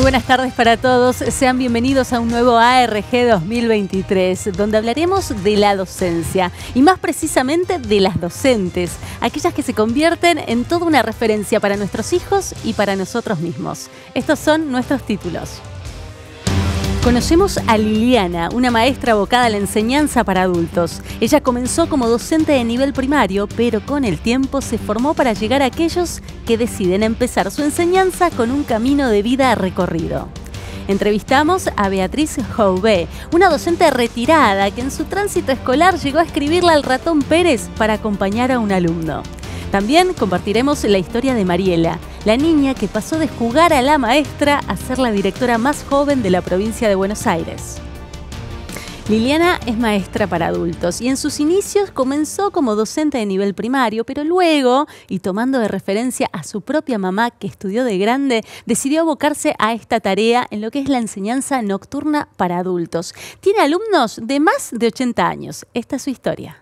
buenas tardes para todos, sean bienvenidos a un nuevo ARG 2023, donde hablaremos de la docencia y más precisamente de las docentes, aquellas que se convierten en toda una referencia para nuestros hijos y para nosotros mismos. Estos son nuestros títulos. Conocemos a Liliana, una maestra abocada a la enseñanza para adultos. Ella comenzó como docente de nivel primario, pero con el tiempo se formó para llegar a aquellos que deciden empezar su enseñanza con un camino de vida recorrido. Entrevistamos a Beatriz Jouvet, una docente retirada que en su tránsito escolar llegó a escribirle al ratón Pérez para acompañar a un alumno. También compartiremos la historia de Mariela, la niña que pasó de jugar a la maestra a ser la directora más joven de la provincia de Buenos Aires. Liliana es maestra para adultos y en sus inicios comenzó como docente de nivel primario, pero luego, y tomando de referencia a su propia mamá que estudió de grande, decidió abocarse a esta tarea en lo que es la enseñanza nocturna para adultos. Tiene alumnos de más de 80 años. Esta es su historia.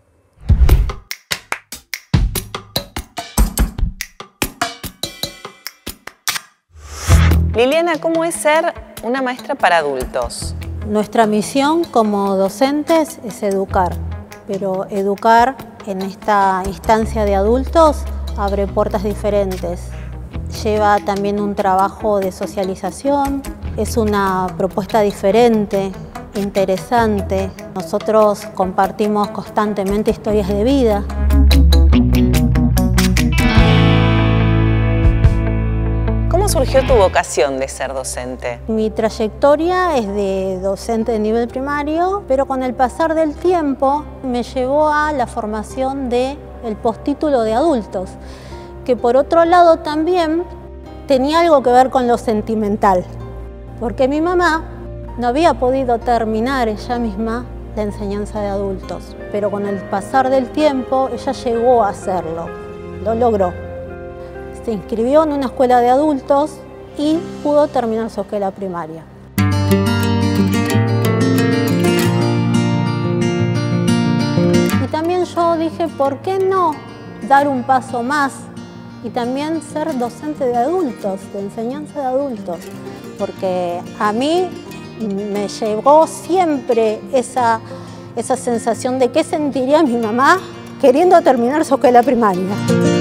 Liliana, ¿cómo es ser una maestra para adultos? Nuestra misión como docentes es educar, pero educar en esta instancia de adultos abre puertas diferentes. Lleva también un trabajo de socialización, es una propuesta diferente, interesante. Nosotros compartimos constantemente historias de vida. ¿Cómo surgió tu vocación de ser docente? Mi trayectoria es de docente de nivel primario, pero con el pasar del tiempo me llevó a la formación del postítulo de adultos, que por otro lado también tenía algo que ver con lo sentimental, porque mi mamá no había podido terminar ella misma la enseñanza de adultos, pero con el pasar del tiempo ella llegó a hacerlo, lo logró. Se inscribió en una escuela de adultos y pudo terminar su escuela primaria. Y también yo dije, ¿por qué no dar un paso más y también ser docente de adultos, de enseñanza de adultos? Porque a mí me llegó siempre esa sensación de qué sentiría mi mamá queriendo terminar su escuela primaria.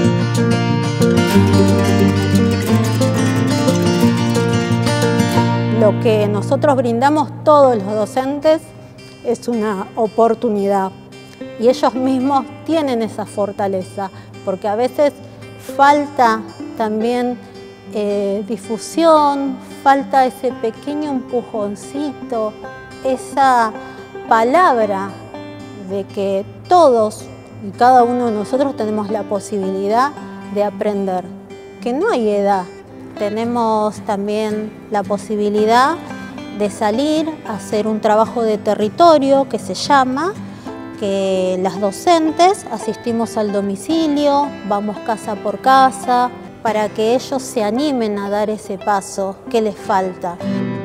Lo que nosotros brindamos todos los docentes es una oportunidad y ellos mismos tienen esa fortaleza, porque a veces falta también difusión, falta ese pequeño empujoncito, esa palabra de que todos y cada uno de nosotros tenemos la posibilidad de aprender, que no hay edad. Tenemos también la posibilidad de salir a hacer un trabajo de territorio que se llama, que las docentes asistimos al domicilio, vamos casa por casa, para que ellos se animen a dar ese paso que les falta.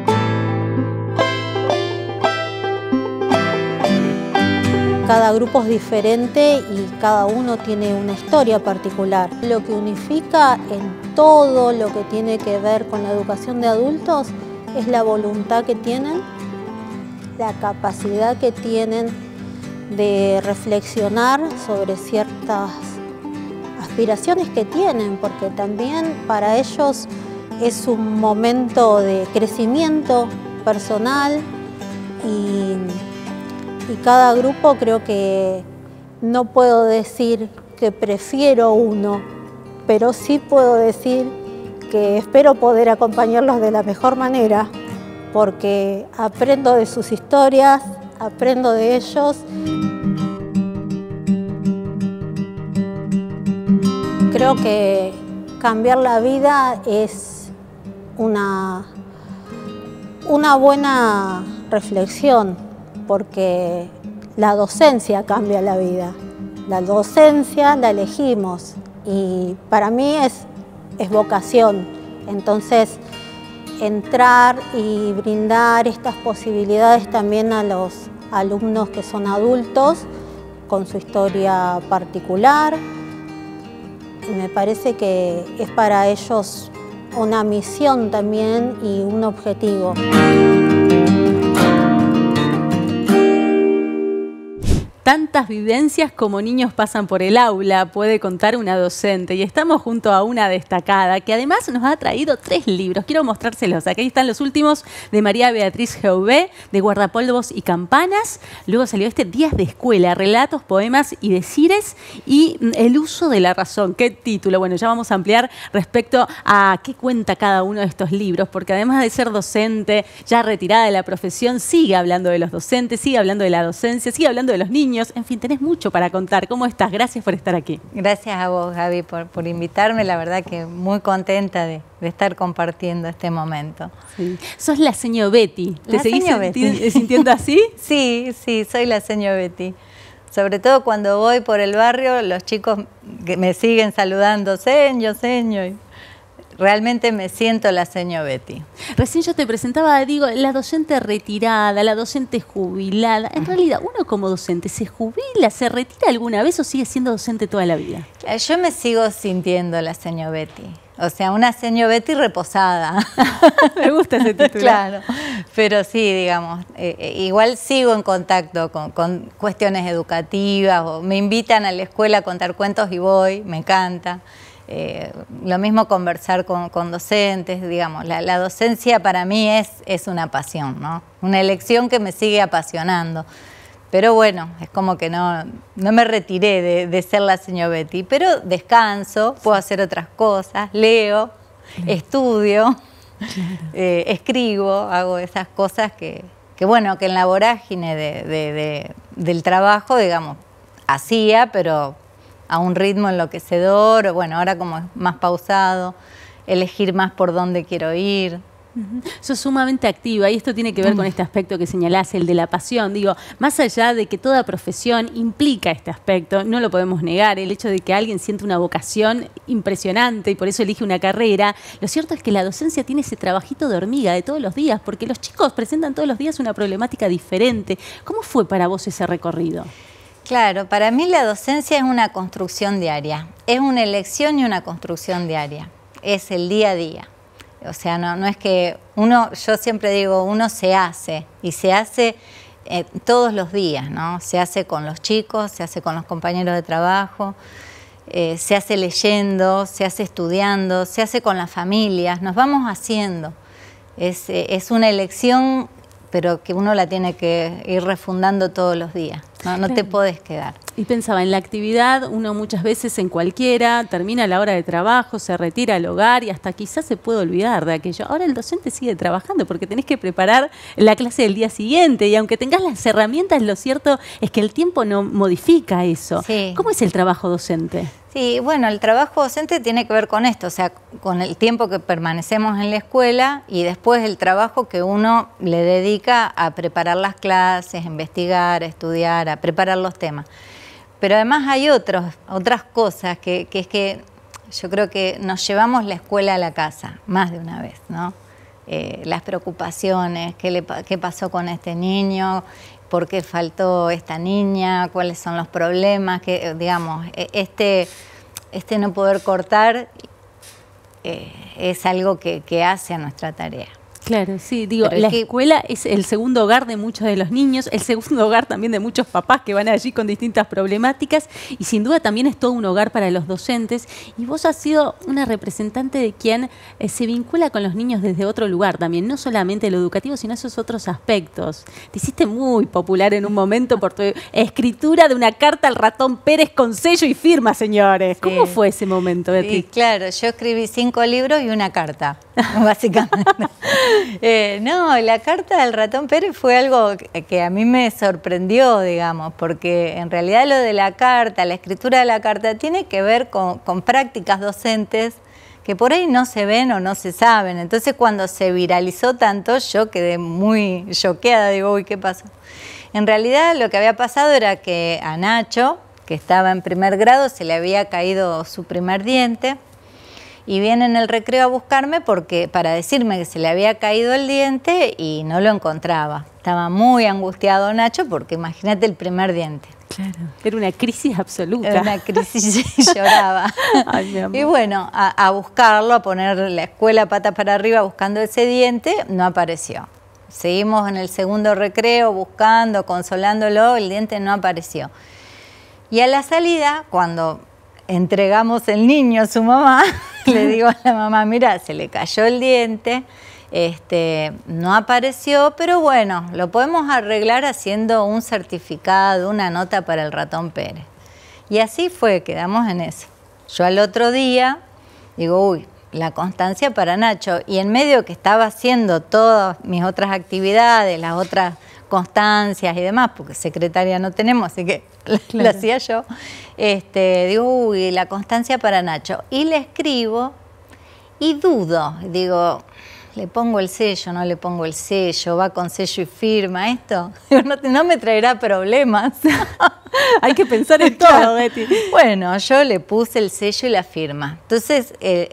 Cada grupo es diferente y cada uno tiene una historia particular. Lo que unifica en todo lo que tiene que ver con la educación de adultos es la voluntad que tienen, la capacidad que tienen de reflexionar sobre ciertas aspiraciones que tienen, porque también para ellos es un momento de crecimiento personal y cada grupo creo que no puedo decir que prefiero uno, pero sí puedo decir que espero poder acompañarlos de la mejor manera, porque aprendo de sus historias, aprendo de ellos. Creo que cambiar la vida es una buena reflexión, porque la docencia cambia la vida. La docencia la elegimos y para mí es vocación. Entonces, entrar y brindar estas posibilidades también a los alumnos que son adultos con su historia particular, me parece que es para ellos una misión también y un objetivo. Tantas vivencias como niños pasan por el aula, puede contar una docente. Y estamos junto a una destacada que además nos ha traído 3 libros. Quiero mostrárselos. Aquí están los últimos de María Beatriz Geuvé, de Guardapolvos y Campanas. Luego salió este Días de Escuela, Relatos, Poemas y Decires, y El uso de la razón. ¿Qué título? Bueno, ya vamos a ampliar respecto a qué cuenta cada uno de estos libros, porque además de ser docente, ya retirada de la profesión, sigue hablando de los docentes, sigue hablando de la docencia, sigue hablando de los niños. En fin, tenés mucho para contar. ¿Cómo estás? Gracias por estar aquí. Gracias a vos, Gaby, por invitarme. La verdad que muy contenta de estar compartiendo este momento. Sí. Sos la señor Betty. ¿Te seguís Betty. sintiendo así? Sí, soy la señor Betty. Sobre todo cuando voy por el barrio, los chicos que me siguen saludando, señor. Realmente me siento la señor Betty. Recién yo te presentaba, digo, la docente retirada, la docente jubilada. En realidad, uno como docente, ¿se jubila, se retira alguna vez o sigue siendo docente toda la vida? Yo me sigo sintiendo la señor Betty. O sea, una señor Betty reposada. Me gusta ese título. Claro, pero sí, digamos, igual sigo en contacto con cuestiones educativas, o me invitan a la escuela a contar cuentos y voy, me encanta. Lo mismo conversar con docentes, digamos, la docencia para mí es una pasión, ¿no? Una elección que me sigue apasionando. Pero bueno, es como que no me retiré de ser la señor Betty, pero descanso, puedo hacer otras cosas, leo, estudio, escribo, hago esas cosas que bueno, que en la vorágine del trabajo, digamos, hacía, pero a un ritmo enloquecedor, bueno, ahora como es más pausado, elegir más por dónde quiero ir. Sos sumamente activa y esto tiene que ver con este aspecto que señalás, el de la pasión. Digo, más allá de que toda profesión implica este aspecto, no lo podemos negar, el hecho de que alguien siente una vocación impresionante y por eso elige una carrera, lo cierto es que la docencia tiene ese trabajito de hormiga de todos los días, porque los chicos presentan todos los días una problemática diferente. ¿Cómo fue para vos ese recorrido? Claro, para mí la docencia es una construcción diaria, es una elección y una construcción diaria, es el día a día. O sea, no es que yo siempre digo, uno se hace y se hace todos los días, ¿no? Se hace con los chicos, se hace con los compañeros de trabajo, se hace leyendo, se hace estudiando, se hace con las familias, nos vamos haciendo. Es una elección, pero que uno la tiene que ir refundando todos los días. No te podés quedar. Y pensaba, en la actividad, uno muchas veces en cualquiera, termina la hora de trabajo, se retira al hogar y hasta quizás se puede olvidar de aquello. Ahora el docente sigue trabajando porque tenés que preparar la clase del día siguiente y aunque tengas las herramientas, lo cierto es que el tiempo no modifica eso. Sí. ¿Cómo es el trabajo docente? Sí, bueno, el trabajo docente tiene que ver con esto, o sea, con el tiempo que permanecemos en la escuela y después el trabajo que uno le dedica a preparar las clases, a investigar, a estudiar, a preparar los temas. Pero además hay otras cosas que es que yo creo que nos llevamos la escuela a la casa, más de una vez, ¿no? Las preocupaciones, qué pasó con este niño, por qué faltó esta niña, cuáles son los problemas, que digamos, este no poder cortar es algo que hace a nuestra tarea. Claro, sí, digo, la escuela es el segundo hogar de muchos de los niños, el segundo hogar también de muchos papás que van allí con distintas problemáticas y sin duda también es todo un hogar para los docentes y vos has sido una representante de quien se vincula con los niños desde otro lugar también, no solamente lo educativo, sino esos otros aspectos. Te hiciste muy popular en un momento por tu escritura de una carta al ratón Pérez con sello y firma, señores. Sí. ¿Cómo fue ese momento, Beatriz? Sí, claro, yo escribí 5 libros y una carta, básicamente. No, la carta del ratón Pérez fue algo que a mí me sorprendió, digamos, porque en realidad lo de la carta, la escritura de la carta, tiene que ver con prácticas docentes que por ahí no se ven o no se saben. Entonces cuando se viralizó tanto, yo quedé muy choqueada, digo, uy, ¿qué pasó? En realidad lo que había pasado era que a Nacho, que estaba en primer grado, se le había caído su primer diente, y viene en el recreo a buscarme para decirme que se le había caído el diente y no lo encontraba. Estaba muy angustiado Nacho porque imagínate el primer diente. Claro, era una crisis absoluta. Era una crisis y lloraba. Ay, mi amor. Y bueno, a buscarlo, a poner la escuela patas para arriba buscando ese diente, no apareció. Seguimos en el segundo recreo buscando, consolándolo, el diente no apareció. Y a la salida, cuando entregamos el niño a su mamá, le digo a la mamá, mira, se le cayó el diente, no apareció, pero bueno, lo podemos arreglar haciendo un certificado, una nota para el ratón Pérez. Y así fue, quedamos en eso. Yo al otro día digo, uy, la constancia para Nacho. Y en medio que estaba haciendo todas mis otras actividades, las otras constancias y demás, porque secretaria no tenemos, así que lo hacía yo, digo, uy, la constancia para Nacho. Y le escribo y dudo, digo, ¿le pongo el sello, no le pongo el sello? ¿Va con sello y firma esto? No me traerá problemas. Hay que pensar en todo, Betty. Bueno, yo le puse el sello y la firma. Entonces,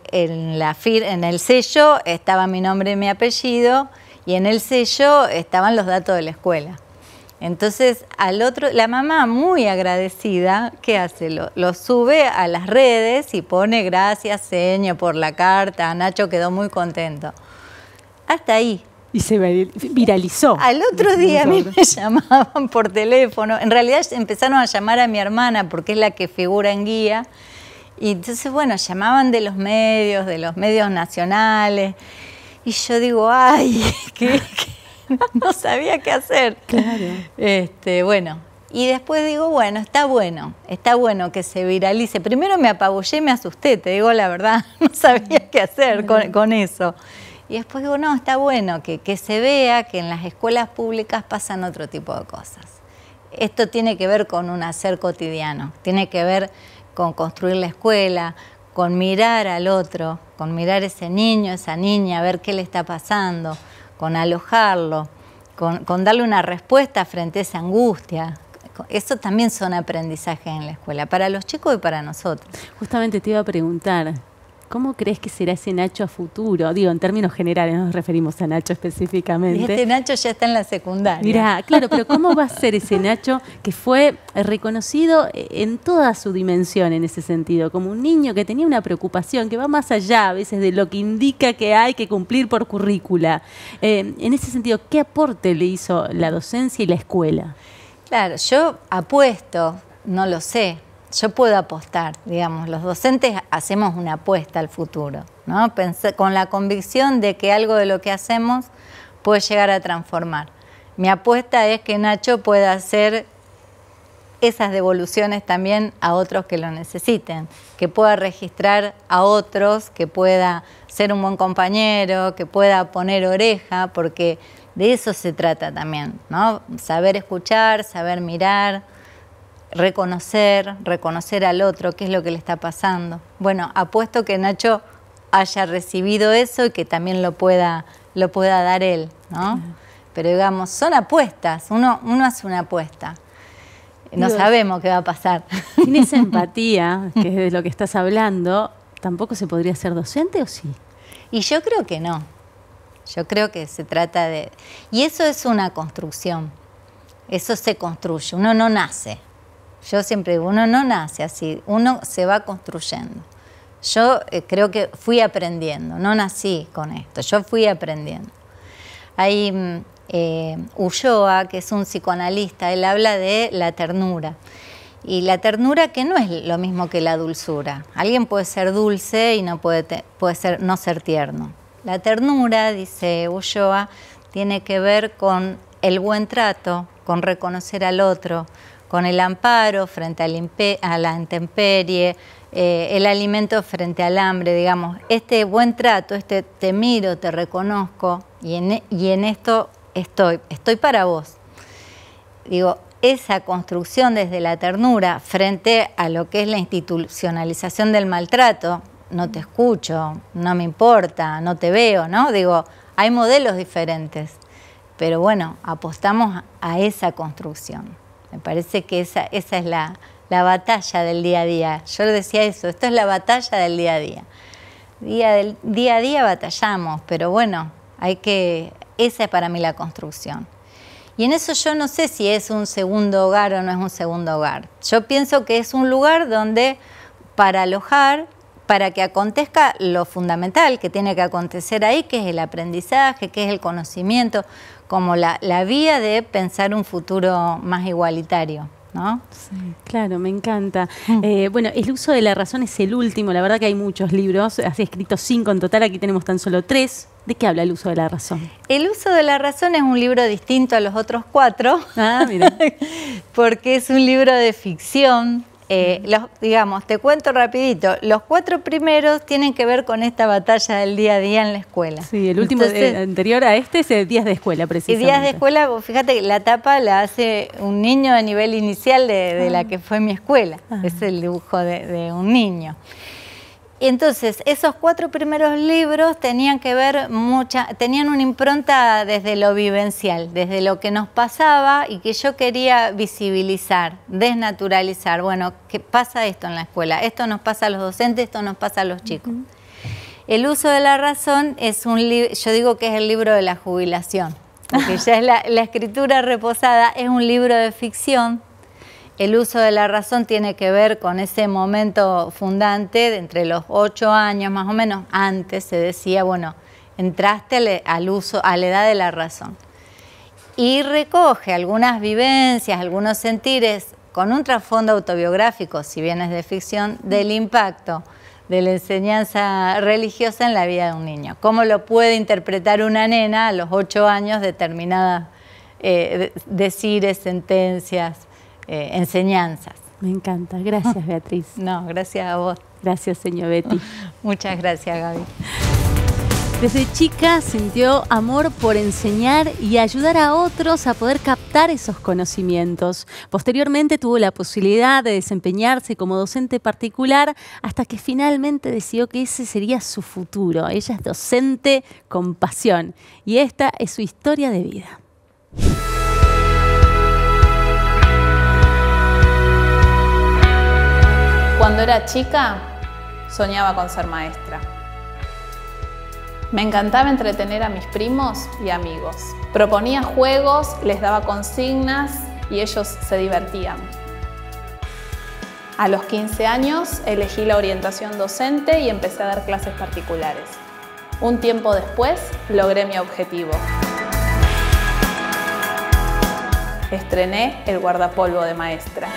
en el sello estaba mi nombre y mi apellido, y en el sello estaban los datos de la escuela. Entonces, la mamá, muy agradecida, ¿qué hace? Lo sube a las redes y pone gracias, señor, por la carta. Nacho quedó muy contento. Hasta ahí. Y se viralizó. Al otro día a mí me llamaban por teléfono. En realidad empezaron a llamar a mi hermana porque es la que figura en guía. Y entonces, bueno, llamaban de los medios nacionales. Y yo digo, ay, que no sabía qué hacer. Claro. Bueno, y después digo, bueno, está bueno que se viralice. Primero me apabullé y me asusté, te digo la verdad, no sabía qué hacer con eso. Y después digo, no, está bueno que se vea que en las escuelas públicas pasan otro tipo de cosas. Esto tiene que ver con un hacer cotidiano, tiene que ver con construir la escuela, con mirar al otro, con mirar a ese niño, esa niña, a ver qué le está pasando, con alojarlo, con darle una respuesta frente a esa angustia. Eso también son aprendizajes en la escuela, para los chicos y para nosotros. Justamente te iba a preguntar, ¿cómo crees que será ese Nacho a futuro? Digo, en términos generales, no nos referimos a Nacho específicamente. Y Nacho ya está en la secundaria. Mirá, claro, pero ¿cómo va a ser ese Nacho que fue reconocido en toda su dimensión en ese sentido? Como un niño que tenía una preocupación que va más allá a veces de lo que indica que hay que cumplir por currícula. En ese sentido, ¿qué aporte le hizo la docencia y la escuela? Claro, yo apuesto, no lo sé. Yo puedo apostar, digamos, los docentes hacemos una apuesta al futuro, ¿no? Con la convicción de que algo de lo que hacemos puede llegar a transformar. Mi apuesta es que Nacho pueda hacer esas devoluciones también a otros que lo necesiten, que pueda registrar a otros, que pueda ser un buen compañero, que pueda poner oreja, porque de eso se trata también, ¿no? Saber escuchar, saber mirar, reconocer al otro, qué es lo que le está pasando. Bueno, apuesto que Nacho haya recibido eso y que también lo pueda dar él, ¿no? Pero digamos, son apuestas, uno hace una apuesta. No sabemos qué va a pasar. Sin esa empatía, que es de lo que estás hablando, ¿tampoco se podría ser docente o sí? Y yo creo que no. Yo creo que se trata de... Y eso es una construcción. Eso se construye. Uno no nace. Yo siempre digo, uno no nace así, uno se va construyendo. Yo creo que fui aprendiendo, no nací con esto, yo fui aprendiendo. Hay Ulloa, que es un psicoanalista, él habla de la ternura. Y la ternura que no es lo mismo que la dulzura. Alguien puede ser dulce y no puede no ser tierno. La ternura, dice Ulloa, tiene que ver con el buen trato, con reconocer al otro, con el amparo frente a la intemperie, el alimento frente al hambre, digamos, este buen trato, te miro, te reconozco y en esto estoy para vos. Digo, esa construcción desde la ternura frente a lo que es la institucionalización del maltrato, no te escucho, no me importa, no te veo, ¿no? Digo, hay modelos diferentes, pero bueno, apostamos a esa construcción. Me parece que esa es la batalla del día a día. Yo le decía eso, esto es la batalla del día a día. Día a día batallamos, pero bueno, esa es para mí la construcción. Y en eso yo no sé si es un segundo hogar o no es un segundo hogar. Yo pienso que es un lugar donde para alojar, para que acontezca lo fundamental que tiene que acontecer ahí, que es el aprendizaje, que es el conocimiento, como la vía de pensar un futuro más igualitario, ¿no? Sí, claro, me encanta. Bueno, el uso de la razón es el último. La verdad que hay muchos libros, has escrito 5 en total, aquí tenemos tan solo 3. ¿De qué habla el uso de la razón? El uso de la razón es un libro distinto a los otros 4, Mira. porque es un libro de ficción. Digamos, te cuento rapidito, los 4 primeros tienen que ver con esta batalla del día a día en la escuela. Sí, el último anterior a este es Días de Escuela, precisamente. Y Días de Escuela, fíjate que la tapa la hace un niño de nivel inicial de la que fue mi escuela. Es el dibujo de un niño. Entonces, esos 4 primeros libros tenían que ver tenían una impronta desde lo vivencial, desde lo que nos pasaba y que yo quería visibilizar, desnaturalizar. Bueno, ¿qué pasa esto en la escuela? Esto nos pasa a los docentes, esto nos pasa a los chicos. El uso de la razón es un libro, yo digo que es el libro de la jubilación, porque ya es la escritura reposada, es un libro de ficción. El uso de la razón tiene que ver con ese momento fundante de entre los 8 años más o menos. Antes se decía, bueno, entraste a la edad de la razón. Y recoge algunas vivencias, algunos sentires con un trasfondo autobiográfico, si bien es de ficción, del impacto de la enseñanza religiosa en la vida de un niño. Cómo lo puede interpretar una nena a los 8 años determinadas decires, sentencias, enseñanzas. Me encanta. Gracias, Beatriz. No, gracias a vos. Gracias, señor Betty. Muchas gracias, Gaby. Desde chica sintió amor por enseñar y ayudar a otros a poder captar esos conocimientos. Posteriormente tuvo la posibilidad de desempeñarse como docente particular hasta que finalmente decidió que ese sería su futuro. Ella es docente con pasión y esta es su historia de vida. Cuando era chica, soñaba con ser maestra. Me encantaba entretener a mis primos y amigos. Proponía juegos, les daba consignas y ellos se divertían. A los 15 años elegí la orientación docente y empecé a dar clases particulares. Un tiempo después logré mi objetivo. Estrené el guardapolvo de maestra.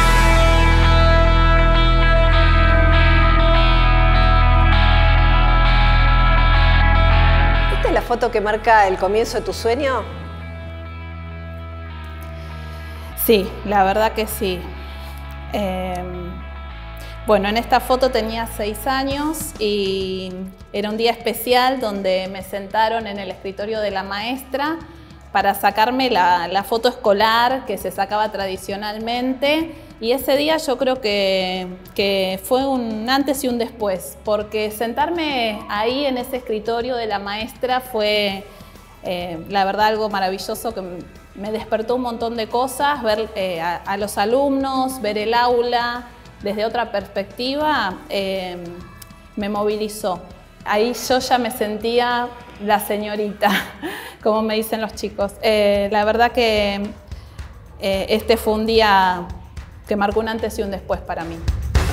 ¿La foto que marca el comienzo de tu sueño? Sí, la verdad que sí. Bueno, en esta foto tenía 6 años y era un día especial donde me sentaron en el escritorio de la maestra para sacarme la foto escolar que se sacaba tradicionalmente. Y ese día yo creo que fue un antes y un después, porque sentarme ahí en ese escritorio de la maestra fue, la verdad, algo maravilloso que me despertó un montón de cosas, ver a los alumnos, ver el aula desde otra perspectiva, me movilizó. Ahí yo ya me sentía la señorita, como me dicen los chicos. La verdad que este fue un día que marcó un antes y un después para mí.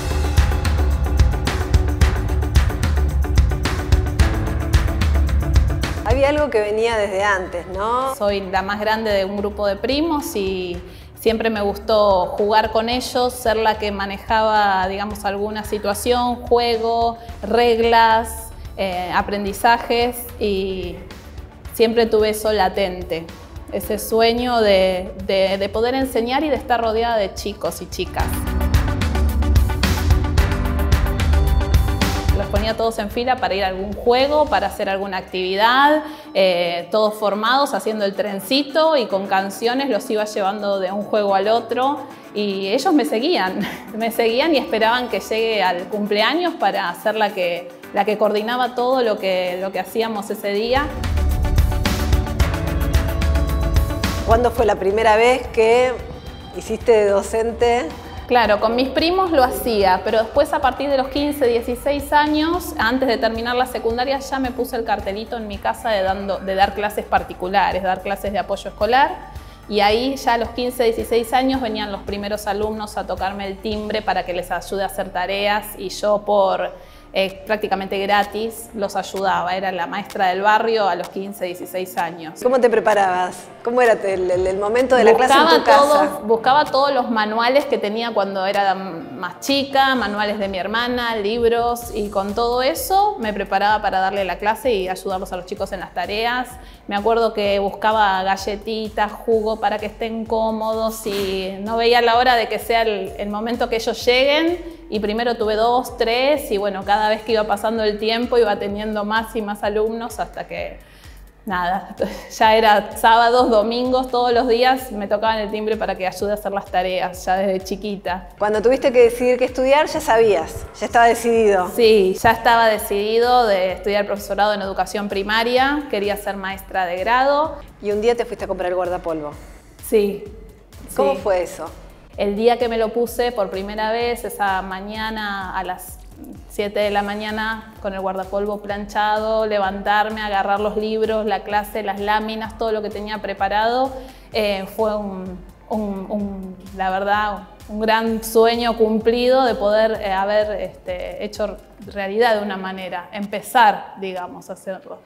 Había algo que venía desde antes, ¿no? Soy la más grande de un grupo de primos y siempre me gustó jugar con ellos, ser la que manejaba, digamos, alguna situación, juego, reglas, aprendizajes, y siempre tuve eso latente. Ese sueño de poder enseñar y de estar rodeada de chicos y chicas. Los ponía todos en fila para ir a algún juego, para hacer alguna actividad, todos formados haciendo el trencito y con canciones los iba llevando de un juego al otro y ellos me seguían y esperaban que llegue al cumpleaños para ser la que coordinaba todo lo que hacíamos ese día. ¿Cuándo fue la primera vez que hiciste de docente? Claro, con mis primos lo hacía, pero después a partir de los 15, 16 años, antes de terminar la secundaria, ya me puse el cartelito en mi casa de dar clases particulares, dar clases de apoyo escolar. Y ahí ya a los 15, 16 años venían los primeros alumnos a tocarme el timbre para que les ayude a hacer tareas y yo por prácticamente gratis los ayudaba. Era la maestra del barrio a los 15, 16 años. ¿Cómo te preparabas? ¿Cómo era el momento de la clase en tu casa? Buscaba todos los manuales que tenía cuando era más chica, manuales de mi hermana, libros, y con todo eso me preparaba para darle la clase y ayudarlos a los chicos en las tareas. Me acuerdo que buscaba galletitas, jugo para que estén cómodos y no veía la hora de que sea el momento que ellos lleguen. Y primero tuve 2, 3 y bueno, cada vez que iba pasando el tiempo iba teniendo más y más alumnos hasta que nada, ya era sábados, domingos, todos los días me tocaban el timbre para que ayude a hacer las tareas, ya desde chiquita. Cuando tuviste que decidir qué estudiar, ya sabías, ya estaba decidido. Sí, ya estaba decidido de estudiar profesorado en educación primaria, quería ser maestra de grado. Y un día te fuiste a comprar el guardapolvo. Sí. ¿Cómo fue eso? El día que me lo puse por primera vez, esa mañana a las 7 de la mañana con el guardapolvo planchado, levantarme, agarrar los libros, la clase, las láminas, todo lo que tenía preparado, fue la verdad, un gran sueño cumplido de poder haber hecho realidad de una manera, empezar, digamos, a hacerlo.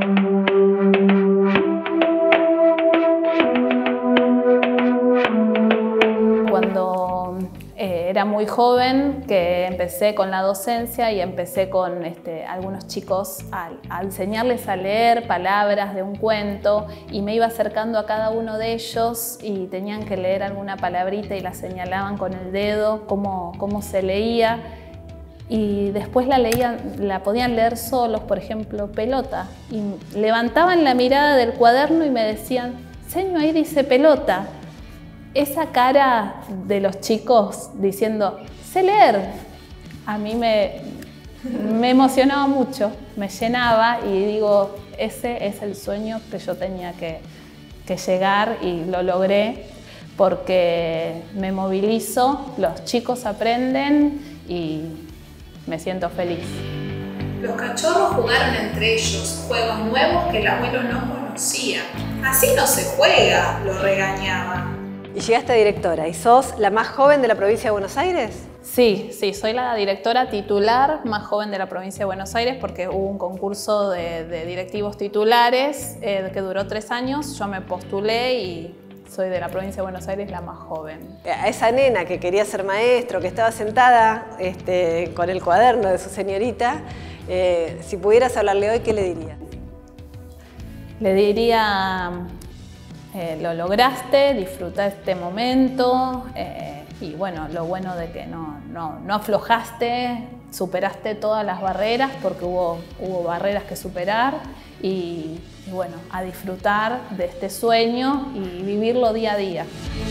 Cuando era muy joven, que empecé con la docencia y empecé con algunos chicos a enseñarles a leer palabras de un cuento y me iba acercando a cada uno de ellos y tenían que leer alguna palabrita y la señalaban con el dedo, cómo se leía. Y después la podían leer solos, por ejemplo, pelota. Y levantaban la mirada del cuaderno y me decían, señor, ahí dice pelota. Esa cara de los chicos diciendo, sé leer, a mí me emocionaba mucho, me llenaba y digo, ese es el sueño que yo tenía que llegar y lo logré porque me movilizo, los chicos aprenden y me siento feliz. Los cachorros jugaron entre ellos juegos nuevos que el abuelo no conocía. Así no se juega, lo regañaba. Y llegaste a directora, ¿y sos la más joven de la provincia de Buenos Aires? Sí, soy la directora titular más joven de la provincia de Buenos Aires porque hubo un concurso de directivos titulares que duró 3 años, yo me postulé y soy de la provincia de Buenos Aires la más joven. A esa nena que quería ser maestro, que estaba sentada con el cuaderno de su señorita, si pudieras hablarle hoy, ¿qué le dirías? Le diría, lo lograste, disfruta este momento y bueno, lo bueno de que no aflojaste, superaste todas las barreras porque hubo barreras que superar y bueno, a disfrutar de este sueño y vivirlo día a día.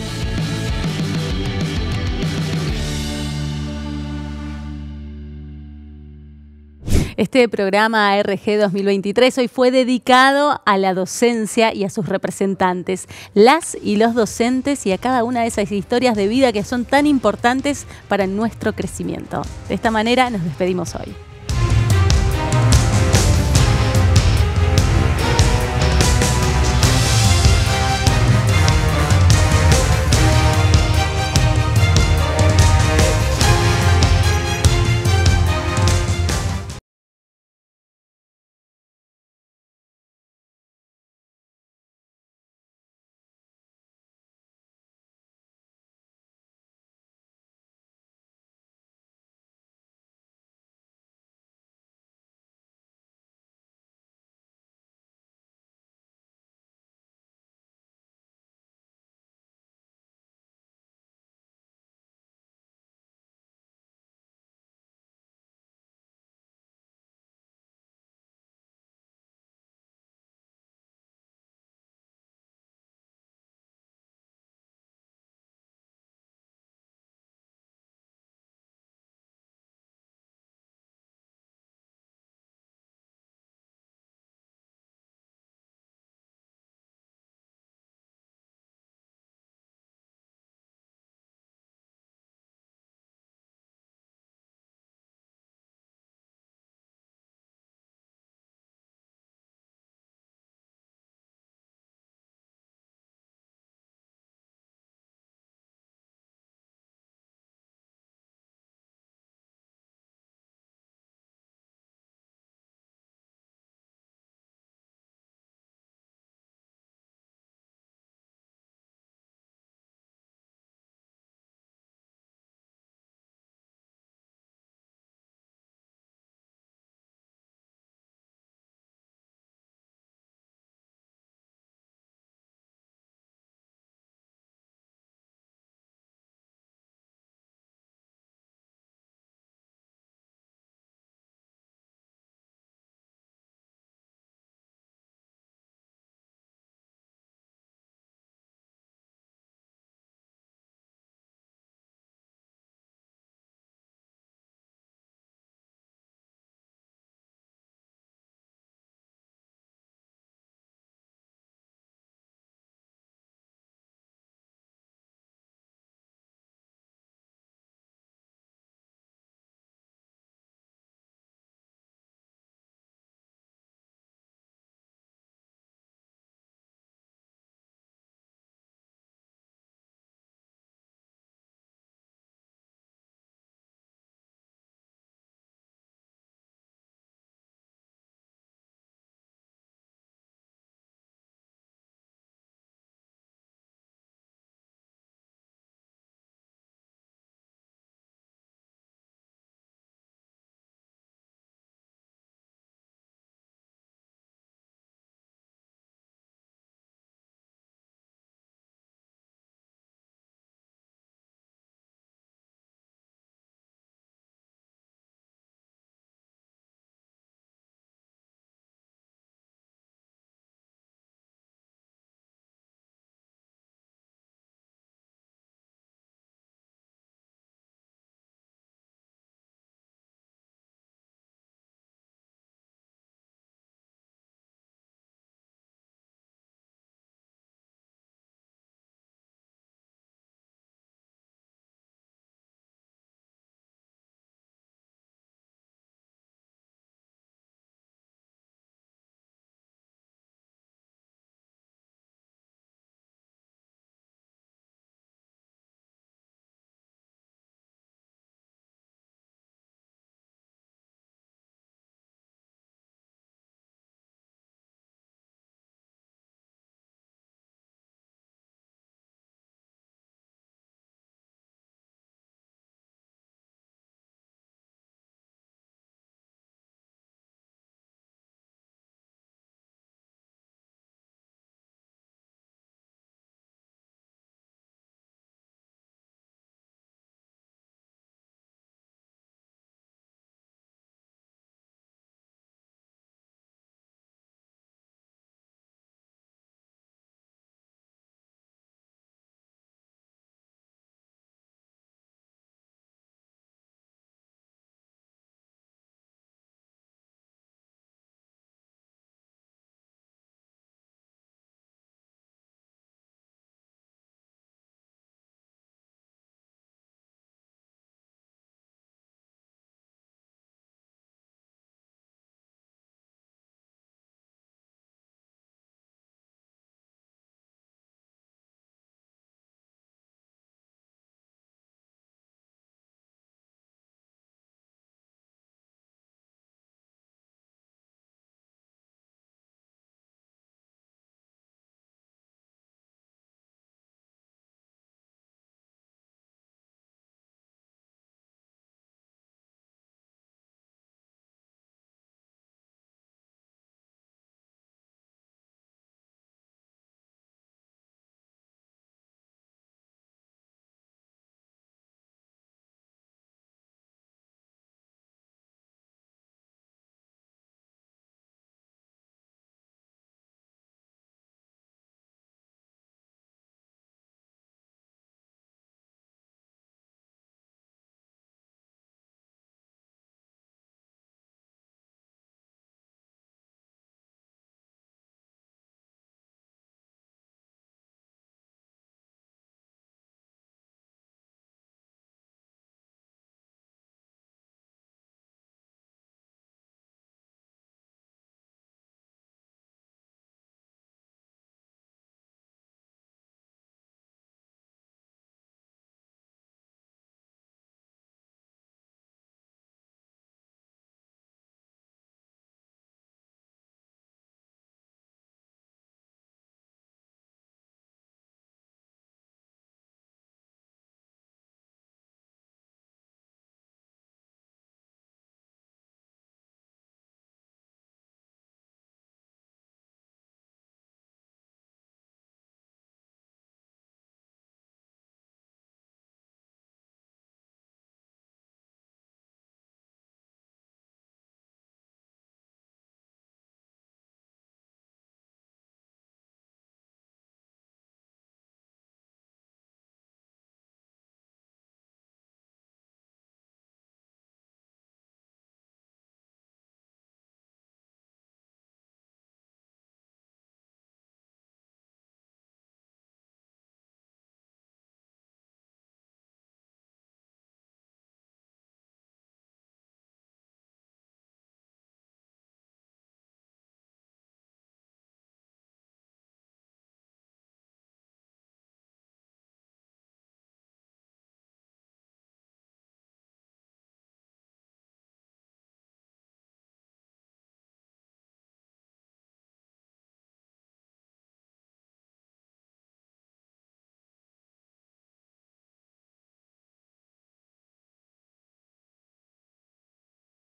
Este programa ARG 2023 hoy fue dedicado a la docencia y a sus representantes, las y los docentes y a cada una de esas historias de vida que son tan importantes para nuestro crecimiento. De esta manera nos despedimos hoy.